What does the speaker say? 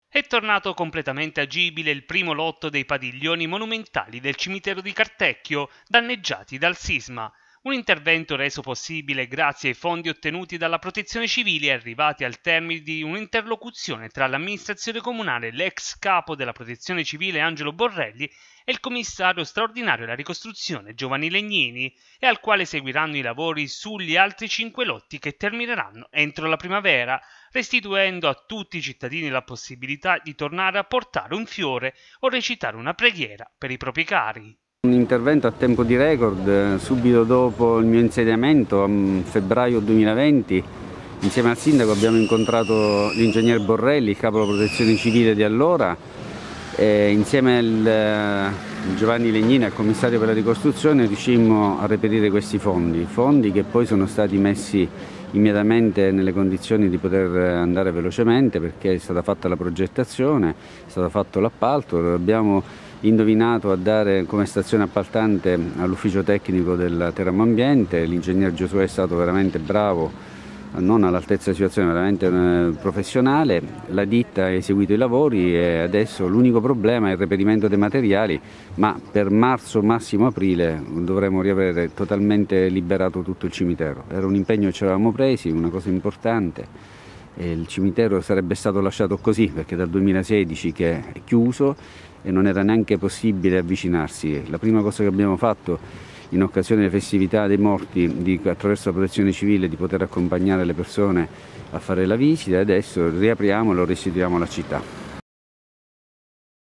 È tornato completamente agibile il primo lotto dei padiglioni monumentali del cimitero di Cartecchio, danneggiati dal sisma. Un intervento reso possibile grazie ai fondi ottenuti dalla Protezione Civile e arrivati al termine di un'interlocuzione tra l'amministrazione comunale, l'ex capo della Protezione Civile Angelo Borrelli e il commissario straordinario alla ricostruzione Giovanni Legnini, e al quale seguiranno i lavori sugli altri 5 lotti che termineranno entro la primavera, restituendo a tutti i cittadini la possibilità di tornare a portare un fiore o recitare una preghiera per i propri cari. Un intervento a tempo di record, subito dopo il mio insediamento, a febbraio 2020, insieme al sindaco abbiamo incontrato l'ingegner Borrelli, il capo della protezione civile di allora, e insieme al Giovanni Legnini, al commissario per la ricostruzione, riuscimmo a reperire questi fondi che poi sono stati messi immediatamente nelle condizioni di poter andare velocemente, perché è stata fatta la progettazione, è stato fatto l'appalto, abbiamo indovinato a dare come stazione appaltante all'ufficio tecnico del Teramo Ambiente. L'ingegner Giosuè è stato veramente bravo, non all'altezza della situazione, veramente professionale. La ditta ha eseguito i lavori e adesso l'unico problema è il reperimento dei materiali, ma per marzo, massimo aprile, dovremo riavere totalmente liberato tutto il cimitero. Era un impegno che ci avevamo presi, una cosa importante. E il cimitero sarebbe stato lasciato così perché dal 2016 che è chiuso e non era neanche possibile avvicinarsi. La prima cosa che abbiamo fatto in occasione delle festività dei morti, attraverso la protezione civile, di poter accompagnare le persone a fare la visita, e adesso riapriamo e lo restituiamo alla città.